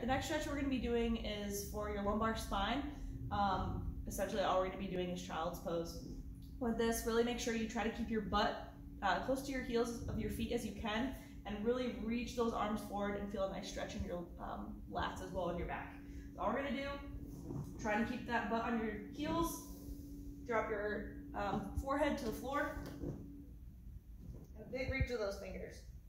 the next stretch we're going to be doing is for your lumbar spine. Essentially all we're going to be doing is child's pose. With this, really make sure you try to keep your butt close to your heels of your feet as you can, and really reach those arms forward and feel a nice stretch in your lats as well in your back. So all we're going to do, try to keep that butt on your heels, drop your forehead to the floor, and a big reach of those fingers.